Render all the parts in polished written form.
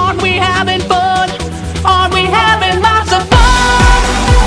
Aren't we having fun? Aren't we having lots of fun?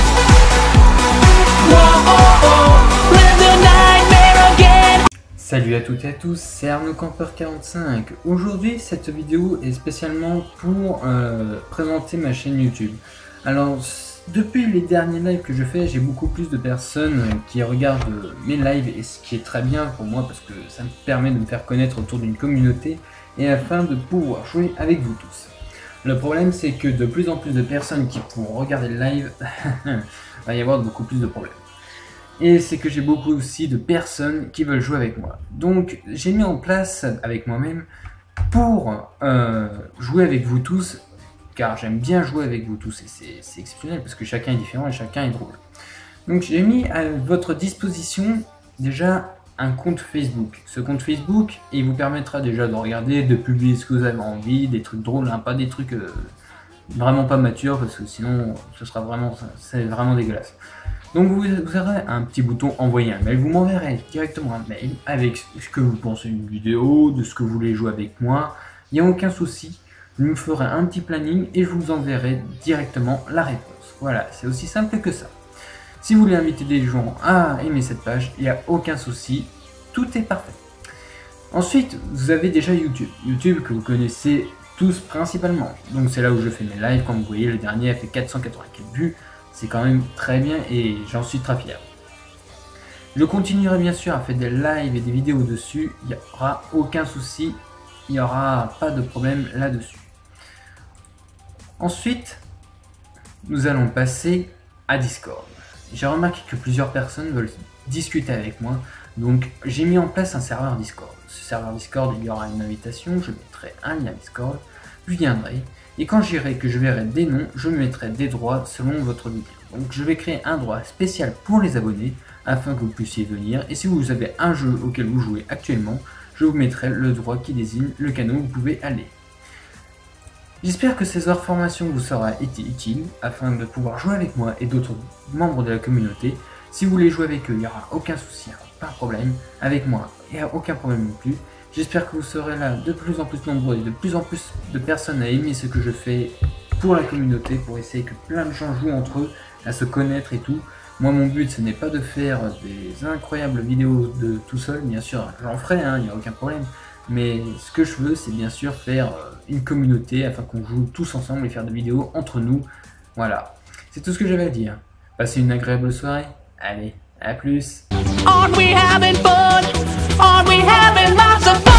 Whoa, oh, oh, live the nightmare again. Salut à toutes et à tous, c'est Arnaud Camper 45. Aujourd'hui, cette vidéo est spécialement pour présenter ma chaîne YouTube. Alors, depuis les derniers lives que je fais, j'ai beaucoup plus de personnes qui regardent mes lives, et ce qui est très bien pour moi parce que ça me permet de me faire connaître autour d'une communauté et afin de pouvoir jouer avec vous tous. Le problème, c'est que de plus en plus de personnes qui pourront regarder le live, va y avoir beaucoup plus de problèmes. Et c'est que j'ai beaucoup aussi de personnes qui veulent jouer avec moi. Donc j'ai mis en place avec moi-même pour jouer avec vous tous, car j'aime bien jouer avec vous tous et c'est exceptionnel parce que chacun est différent et chacun est drôle. Donc j'ai mis à votre disposition déjà un compte Facebook. Ce compte Facebook, il vous permettra déjà de regarder, de publier ce que vous avez envie, des trucs drôles, hein, pas des trucs vraiment pas matures parce que sinon ce sera vraiment, c'est vraiment dégueulasse. Donc vous aurez un petit bouton envoyer un mail, vous m'enverrez directement un mail avec ce que vous pensez d'une vidéo, de ce que vous voulez jouer avec moi, il n'y a aucun souci, je me ferai un petit planning et je vous enverrai directement la réponse. Voilà, c'est aussi simple que ça. Si vous voulez inviter des gens à aimer cette page, il n'y a aucun souci, tout est parfait. Ensuite, vous avez déjà YouTube, YouTube que vous connaissez tous principalement, donc c'est là où je fais mes lives, comme vous voyez le dernier a fait 484 vues. C'est quand même très bien et j'en suis très fier. Je continuerai bien sûr à faire des lives et des vidéos dessus, il n'y aura aucun souci, il n'y aura pas de problème là-dessus. Ensuite, nous allons passer à Discord. J'ai remarqué que plusieurs personnes veulent discuter avec moi, donc j'ai mis en place un serveur Discord. Ce serveur Discord, il y aura une invitation, je mettrai un lien Discord, je viendrai. Et quand j'irai que je verrai des noms, je mettrai des droits selon votre vidéo. Donc je vais créer un droit spécial pour les abonnés afin que vous puissiez venir. Et si vous avez un jeu auquel vous jouez actuellement, je vous mettrai le droit qui désigne le canal où vous pouvez aller. J'espère que ces informations vous seront utiles afin de pouvoir jouer avec moi et d'autres membres de la communauté. Si vous voulez jouer avec eux, il n'y aura aucun souci, pas de problème. Avec moi, il n'y a aucun problème non plus. J'espère que vous serez là de plus en plus nombreux et de plus en plus de personnes à aimer ce que je fais pour la communauté, pour essayer que plein de gens jouent entre eux, à se connaître et tout. Moi, mon but, ce n'est pas de faire des incroyables vidéos de tout seul, bien sûr, j'en ferai, hein, il n'y a aucun problème. Mais ce que je veux, c'est bien sûr faire une communauté afin qu'on joue tous ensemble et faire des vidéos entre nous. Voilà, c'est tout ce que j'avais à dire. Passez une agréable soirée. Allez, à plus. Aren't we having fun? Aren't we having lots of fun?